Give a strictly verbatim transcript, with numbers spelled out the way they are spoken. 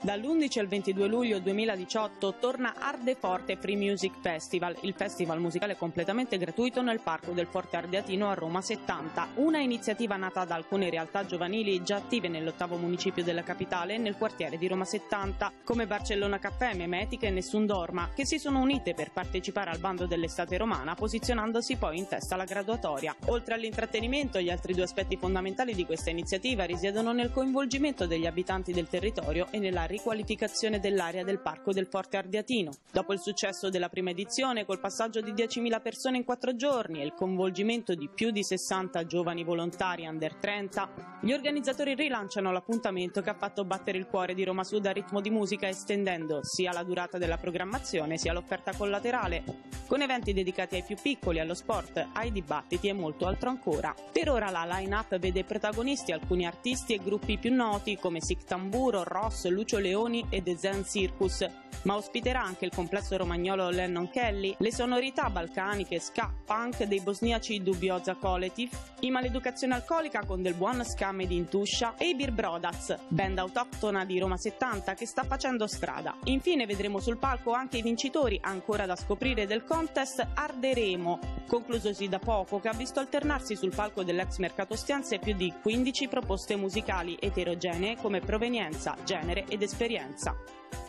Dall'undici al ventidue luglio duemiladiciotto torna Arde Forte Free Music Festival, il festival musicale completamente gratuito nel Parco del Forte Ardeatino a Roma settanta, una iniziativa nata da alcune realtà giovanili già attive nell'ottavo municipio della capitale e nel quartiere di Roma settanta, come Barcellona Caffè, Memetica e Nessun Dorma, che si sono unite per partecipare al bando dell'estate romana, posizionandosi poi in testa alla graduatoria. Oltre all'intrattenimento, gli altri due aspetti fondamentali di questa iniziativa risiedono nel coinvolgimento degli abitanti del territorio e nella riqualificazione dell'area del Parco del Forte Ardeatino. Dopo il successo della prima edizione, col passaggio di diecimila persone in quattro giorni e il coinvolgimento di più di sessanta giovani volontari under trenta, gli organizzatori rilanciano l'appuntamento che ha fatto battere il cuore di Roma Sud a ritmo di musica, estendendo sia la durata della programmazione sia l'offerta collaterale, con eventi dedicati ai più piccoli, allo sport, ai dibattiti e molto altro ancora. Per ora la line-up vede protagonisti alcuni artisti e gruppi più noti come Sic Tamburo, Ross, Lucio Leoni e The Zen Circus, ma ospiterà anche il complesso romagnolo Lennon Kelly, le sonorità balcaniche ska punk dei bosniaci Dubioza Collective, i Maleducazione Alcolica con del buon ska made in Tuscia e i Beer Brothers, band autoctona di Roma settanta che sta facendo strada. Infine vedremo sul palco anche i vincitori ancora da scoprire del contest Arderemo, conclusosi da poco, che ha visto alternarsi sul palco dell'ex Mercato Ostiense più di quindici proposte musicali eterogenee come provenienza, genere ed esperienza.